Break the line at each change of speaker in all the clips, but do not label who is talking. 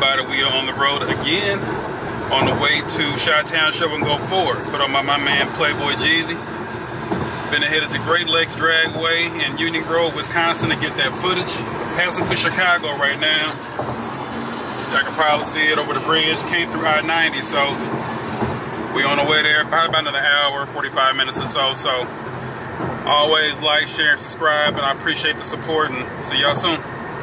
everybody, we are on the road again on the way to Chi-Town Show and Go Forward. Put on my man Playboy Jeezy. Finna headed to Great Lakes Dragway in Union Grove, Wisconsin to get that footage. Passing through Chicago right now. Y'all can probably see it over the bridge. Came through I-90, so we on the way there. Probably about another hour, 45 minutes or so. So always like, share, and subscribe, and I appreciate the support, and see y'all soon.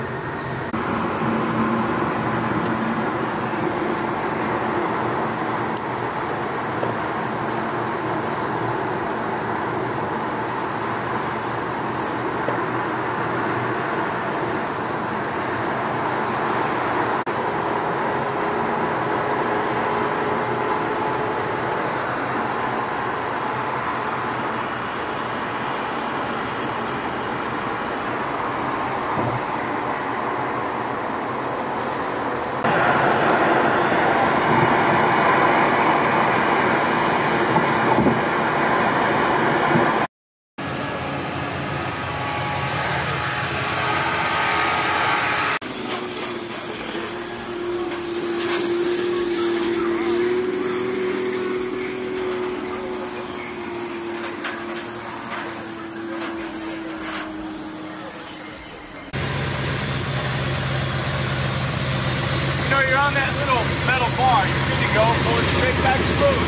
You're on that little metal bar, you're good to go, pull it straight back smooth.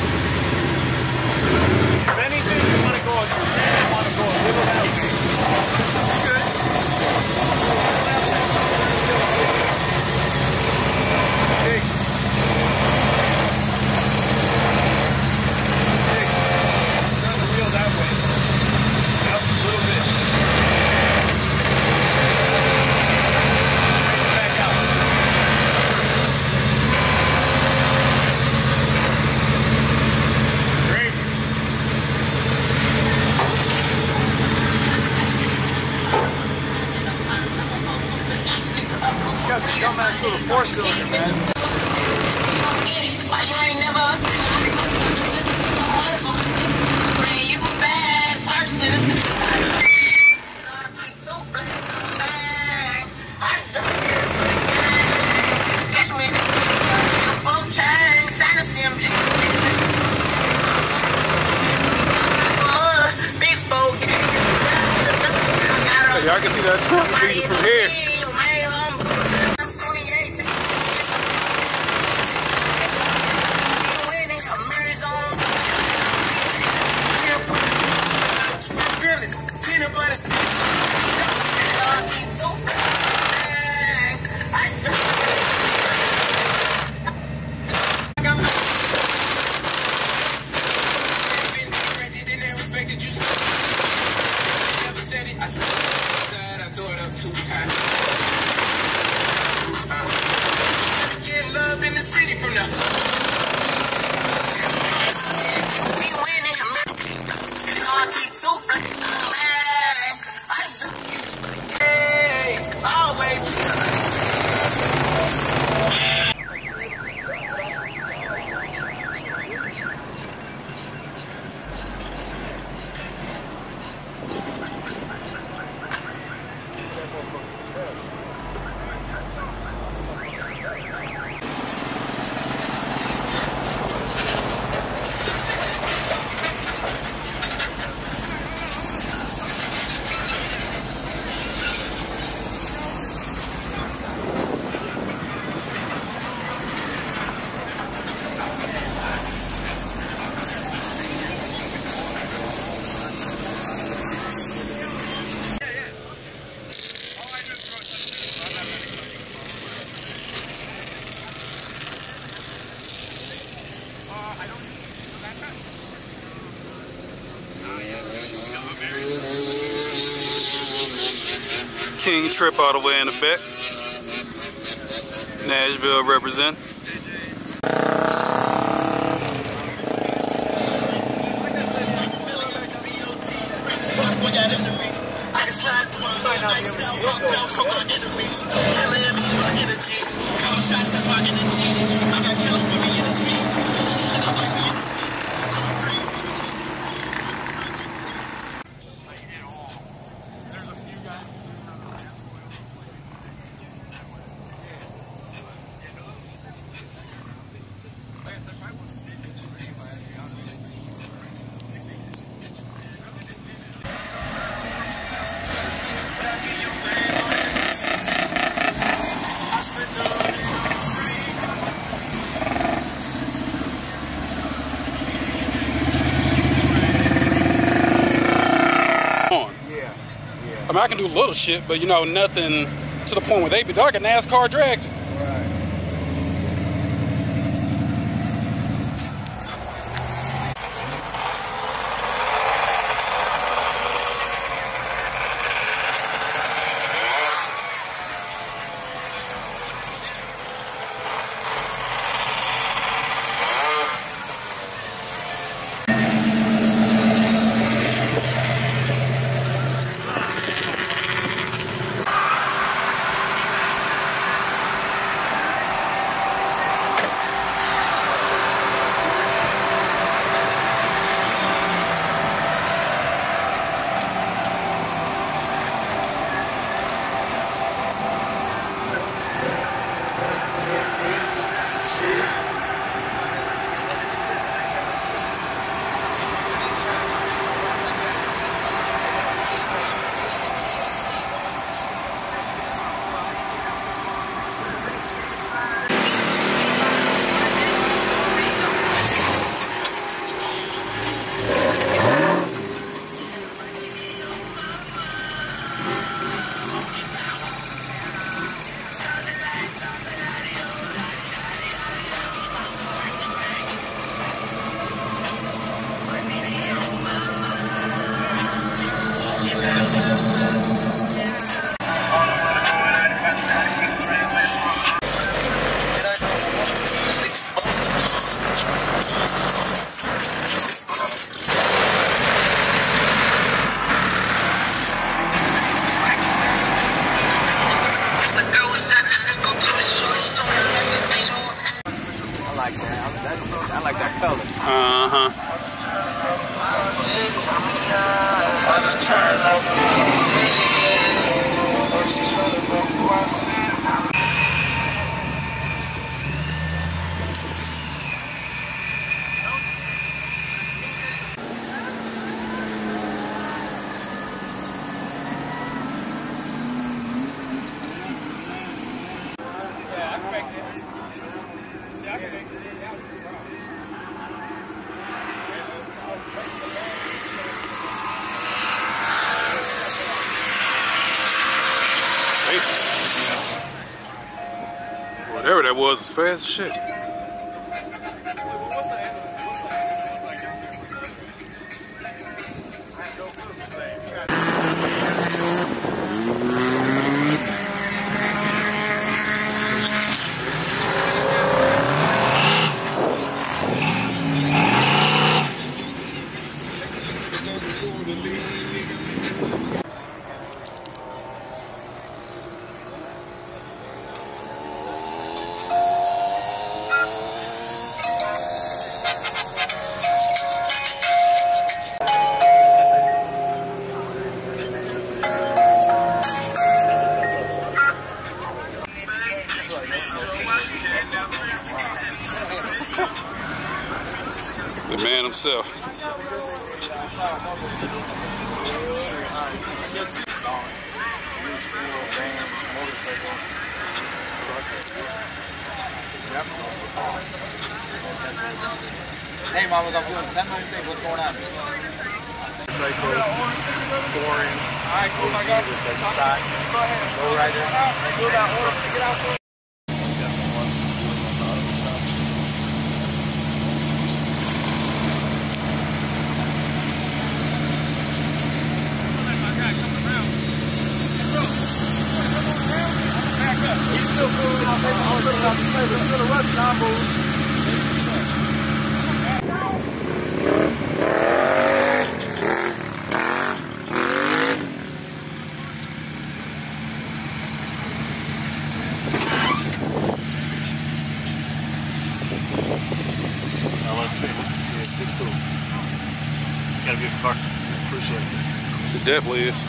If anything, you want to go, you want to go a little that way. Good. Big. Big. Turn the wheel that way. Up a little bit. That's a dumbass little 4-cylinder, man.
Y'all can see that truck from here. King Trip all the way in the back. Nashville represent. I mean, I can do little shit, but you know, nothing to the point where they're like a NASCAR drag team.
I like that color.
Whatever that was fast as shit. The man himself.
Hey, Mom, what's up? Tell me what's going on. Boring. All right, cool. I got it. Go ahead. Go right there. Go that order. Get out for it. He's still moving. I'll put it on the table. He's going to rush combos. Let's see. 6'2". Gotta be a car. Appreciate it.
It definitely is.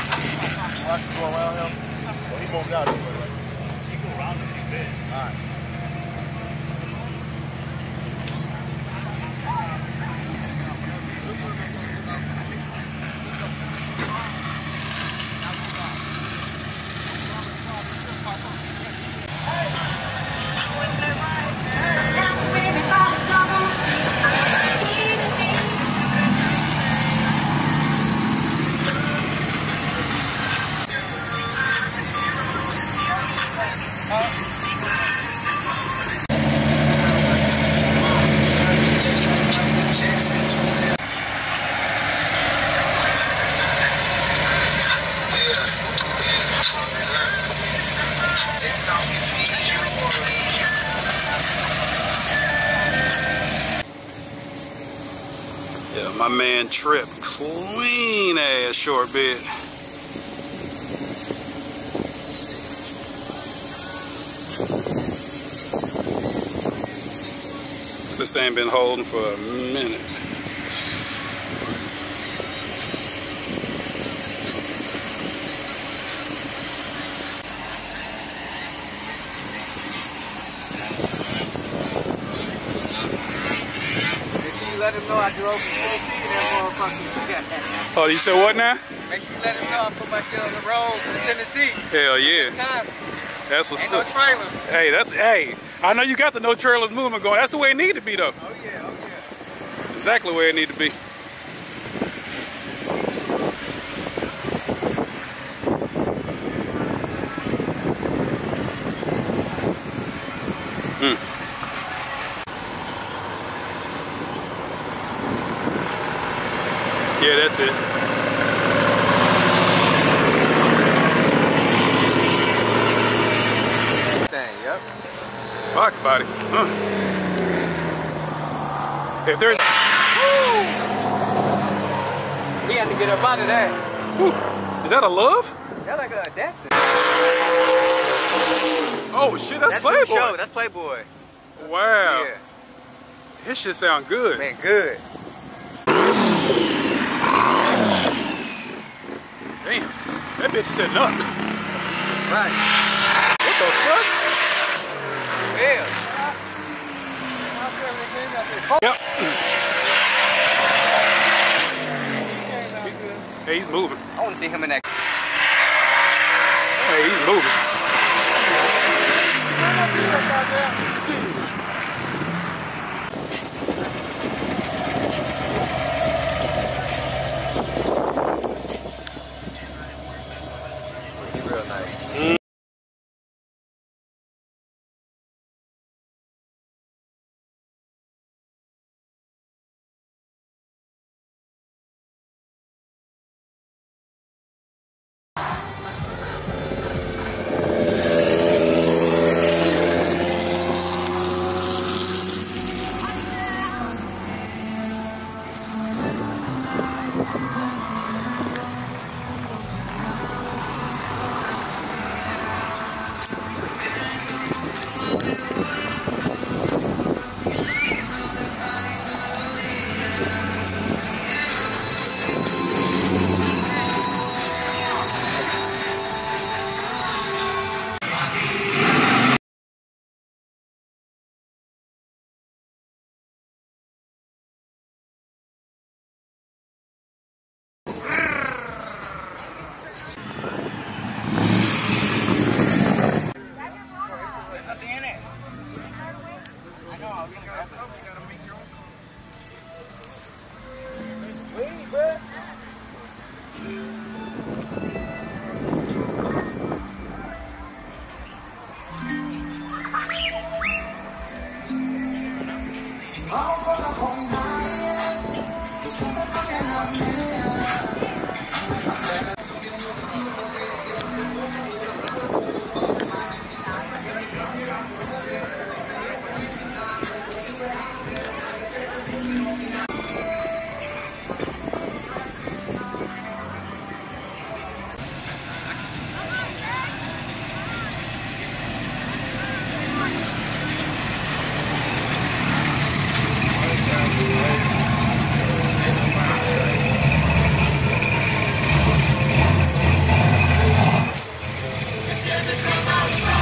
Go around him. Well, he moved out. He go around him. He's big. All right.
My man Trip, clean ass short bed. This thing been holding for a minute.
Let him know I drove full speed in that motherfucker.
Oh, you said what now?
Make sure you let him know I put my shit on the road to Tennessee.
Hell yeah.
Wisconsin.
That's what's
Ain't
up.
no trailer.
Hey, I know you got the no trailers movement going. That's the way it need to be though.
Oh yeah, oh yeah.
Exactly where it need to be. Yeah, that's it.
Thing, yep.
Box body. Huh. If there's...
We had to get up out of that.
Whew. Is that a Love?
That's like a Datsun.
Oh shit, that's Playboy.
Show. That's Playboy.
Wow.
Yeah.
This shit sound good.
Man, good.
Damn, that bitch sitting up.
Right.
What the fuck?
Yeah.
Yep. Hey, he's moving.
I want to see him in that.
Hey, he's moving.
Real nice.
It's gonna come outside.